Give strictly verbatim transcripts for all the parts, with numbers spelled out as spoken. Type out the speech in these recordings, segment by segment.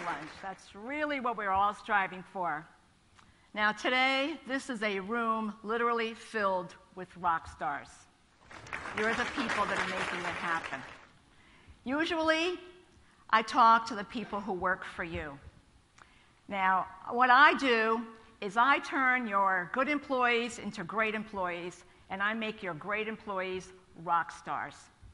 lunch. That's really what we're all striving for. Now today, this is a room literally filled with rock stars. You're the people that are making it happen. Usually, I talk to the people who work for you. Now, what I do is I turn your good employees into great employees, and I make your great employees rock stars.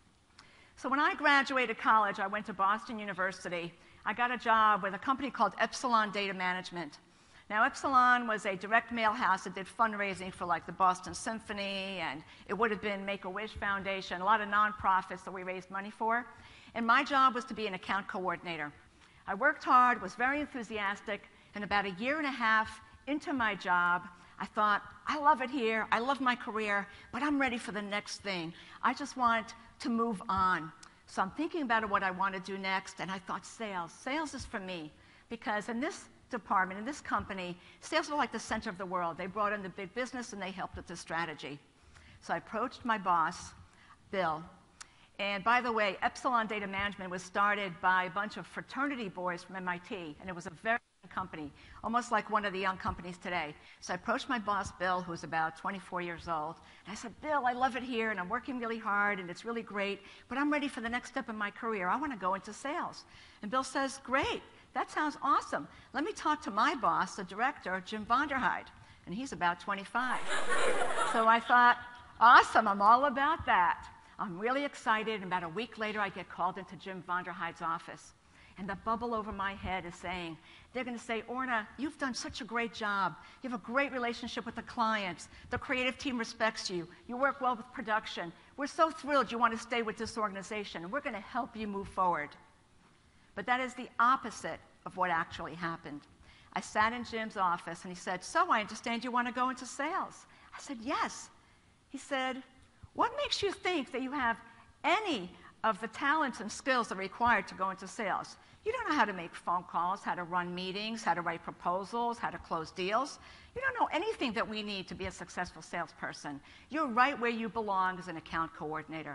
So when I graduated college, I went to Boston University. I got a job with a company called Epsilon Data Management. Now, Epsilon was a direct mail house that did fundraising for like the Boston Symphony, and it would have been Make-A-Wish Foundation, a lot of nonprofits that we raised money for. And my job was to be an account coordinator. I worked hard, was very enthusiastic, and about a year and a half into my job, I thought, I love it here, I love my career, but I'm ready for the next thing. I just want to move on. So I'm thinking about what I want to do next, and I thought sales. Sales is for me, because in this department, in this company, sales are like the center of the world. They brought in the big business, and they helped with the strategy. So I approached my boss, Bill. And by the way, Epsilon Data Management was started by a bunch of fraternity boys from M I T, and it was a very young company, almost like one of the young companies today. So I approached my boss, Bill, who was about twenty-four years old, and I said, Bill, I love it here, and I'm working really hard, and it's really great, but I'm ready for the next step in my career. I want to go into sales. And Bill says, great, that sounds awesome. Let me talk to my boss, the director, Jim Vonderheide, and he's about twenty-five. So I thought, awesome, I'm all about that. I'm really excited, and about a week later, I get called into Jim Vonderheide's office. And the bubble over my head is saying, they're going to say, Orna, you've done such a great job. You have a great relationship with the clients. The creative team respects you. You work well with production. We're so thrilled you want to stay with this organization, and we're going to help you move forward. But that is the opposite of what actually happened. I sat in Jim's office, and he said, so I understand you want to go into sales. I said, yes. He said, what makes you think that you have any of the talents and skills that are required to go into sales? You don't know how to make phone calls, how to run meetings, how to write proposals, how to close deals. You don't know anything that we need to be a successful salesperson. You're right where you belong as an account coordinator.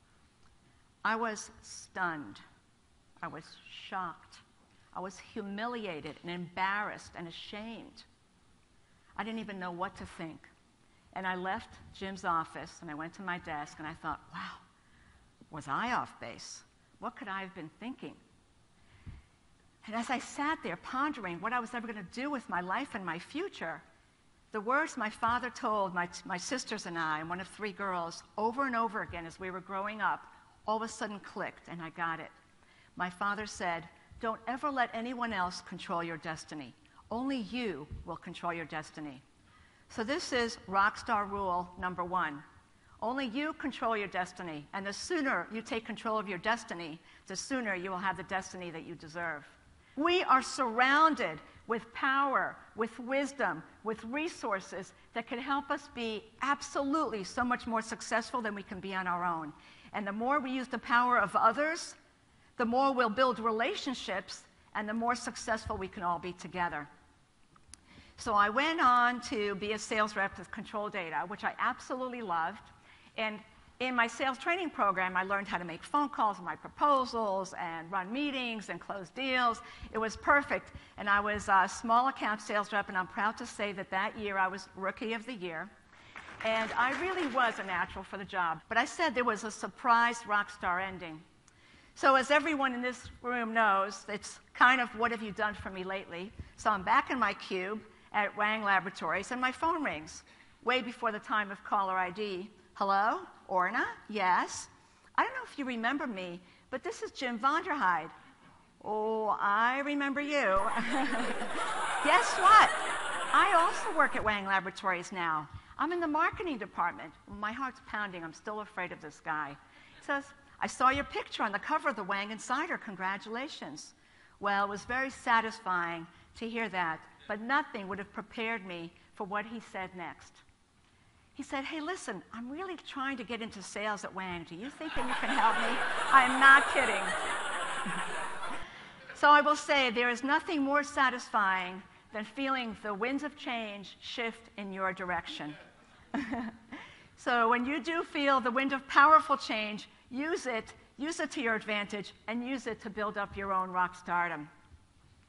I was stunned. I was shocked. I was humiliated and embarrassed and ashamed. I didn't even know what to think. And I left Jim's office, and I went to my desk, and I thought, wow, was I off base? What could I have been thinking? And as I sat there pondering what I was ever going to do with my life and my future, the words my father told my, my sisters and I, and one of three girls, over and over again as we were growing up, all of a sudden clicked, and I got it. My father said, don't ever let anyone else control your destiny. Only you will control your destiny. So this is rockstar rule number one. Only you control your destiny, and the sooner you take control of your destiny, the sooner you will have the destiny that you deserve. We are surrounded with power, with wisdom, with resources that can help us be absolutely so much more successful than we can be on our own. And the more we use the power of others, the more we'll build relationships, and the more successful we can all be together. So I went on to be a sales rep with Control Data, which I absolutely loved. And in my sales training program, I learned how to make phone calls and write proposals and run meetings and close deals. It was perfect. And I was a small account sales rep, and I'm proud to say that that year I was Rookie of the Year. And I really was a natural for the job. But I said there was a surprise rock star ending. So as everyone in this room knows, it's kind of what have you done for me lately? So I'm back in my cube at Wang Laboratories, and my phone rings, way before the time of caller I D. Hello? Orna? Yes? I don't know if you remember me, but this is Jim Vonderheide. Oh, I remember you. Guess what? I also work at Wang Laboratories now. I'm in the marketing department. My heart's pounding. I'm still afraid of this guy. He says, I saw your picture on the cover of the Wang Insider. Congratulations. Well, it was very satisfying to hear that, but nothing would have prepared me for what he said next. He said, hey, listen, I'm really trying to get into sales at Wang. Do you think that you can help me? I'm not kidding. So I will say there is nothing more satisfying than feeling the winds of change shift in your direction. So when you do feel the wind of powerful change, use it, use it to your advantage, and use it to build up your own rock stardom.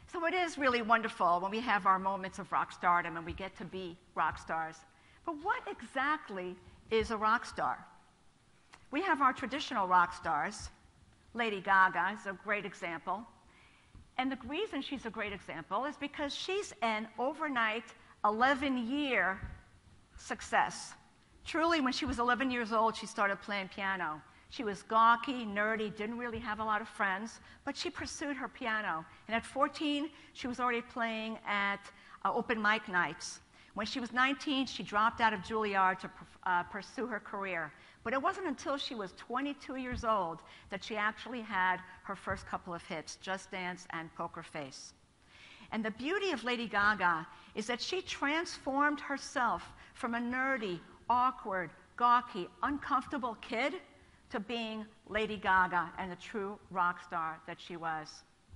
So it is really wonderful when we have our moments of rock stardom and we get to be rock stars. But what exactly is a rock star? We have our traditional rock stars. Lady Gaga is a great example. And the reason she's a great example is because she's an overnight eleven-year success. Truly, when she was eleven years old, she started playing piano. She was gawky, nerdy, didn't really have a lot of friends, but she pursued her piano. And at fourteen, she was already playing at uh, open mic nights. When she was nineteen, she dropped out of Juilliard to uh, pursue her career. But it wasn't until she was twenty-two years old that she actually had her first couple of hits, Just Dance and Poker Face. And the beauty of Lady Gaga is that she transformed herself from a nerdy, awkward, gawky, uncomfortable kid to being Lady Gaga and the true rock star that she was.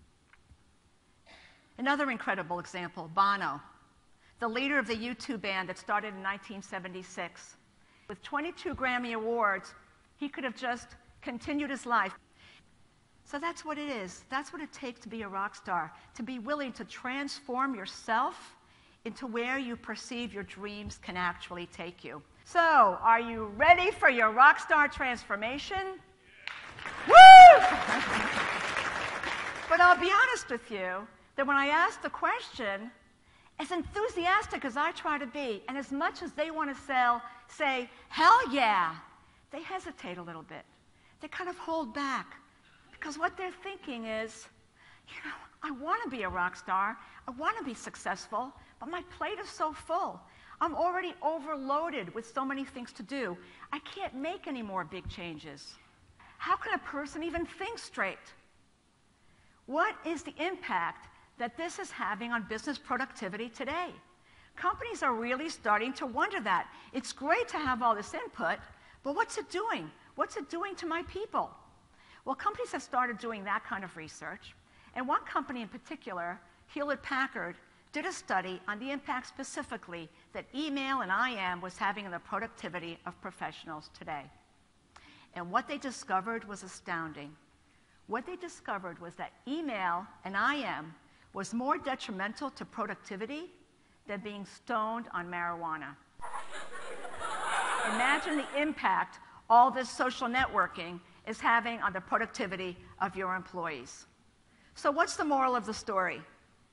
Another incredible example, Bono, the leader of the U two band that started in nineteen seventy-six. With twenty-two Grammy Awards, he could have just continued his life. So that's what it is. That's what it takes to be a rock star, to be willing to transform yourself into where you perceive your dreams can actually take you. So, are you ready for your rock star transformation? Woo! But I'll be honest with you, that when I ask the question, as enthusiastic as I try to be, and as much as they want to sell, say, hell yeah, they hesitate a little bit. They kind of hold back. Because what they're thinking is, you know, I want to be a rock star, I want to be successful, but my plate is so full. I'm already overloaded with so many things to do. I can't make any more big changes. How can a person even think straight? What is the impact that this is having on business productivity today? Companies are really starting to wonder that. It's great to have all this input, but what's it doing? What's it doing to my people? Well, companies have started doing that kind of research. And one company in particular, Hewlett-Packard, did a study on the impact specifically that email and I M was having on the productivity of professionals today. And what they discovered was astounding. What they discovered was that email and I M was more detrimental to productivity than being stoned on marijuana. Imagine the impact all this social networking is having on the productivity of your employees. So what's the moral of the story?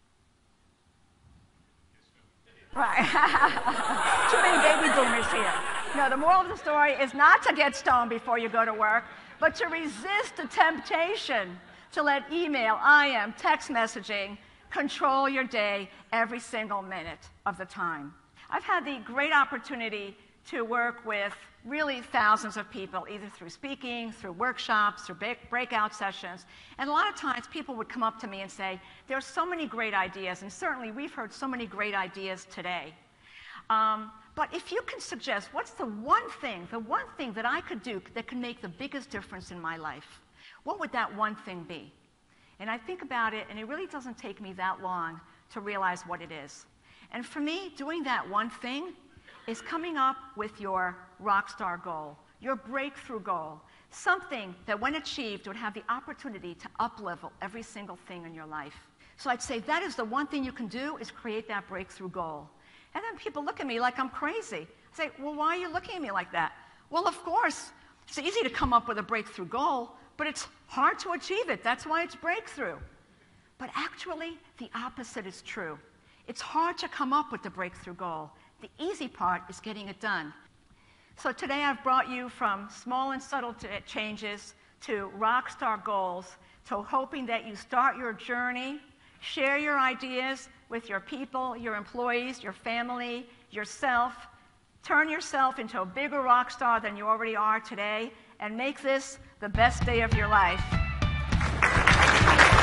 Right. Too many baby boomers here. No, the moral of the story is not to get stoned before you go to work, but to resist the temptation to let email, I M, text messaging control your day every single minute of the time. I've had the great opportunity to work with really thousands of people, either through speaking, through workshops, through breakout sessions. And a lot of times people would come up to me and say, there are so many great ideas, and certainly we've heard so many great ideas today. Um, but if you can suggest, what's the one thing, the one thing that I could do that could make the biggest difference in my life? What would that one thing be? And I think about it, and it really doesn't take me that long to realize what it is. And for me, doing that one thing is coming up with your rock star goal, your breakthrough goal, something that when achieved would have the opportunity to up-level every single thing in your life. So I'd say that is the one thing you can do, is create that breakthrough goal. And then people look at me like I'm crazy. I say, well, why are you looking at me like that? Well, of course, it's easy to come up with a breakthrough goal, but it's hard to achieve it. That's why it's breakthrough. But actually, the opposite is true. It's hard to come up with the breakthrough goal. The easy part is getting it done. So today I've brought you from small and subtle changes to rock star goals, to hoping that you start your journey, share your ideas with your people, your employees, your family, yourself, turn yourself into a bigger rock star than you already are today, and make this the best day of your life.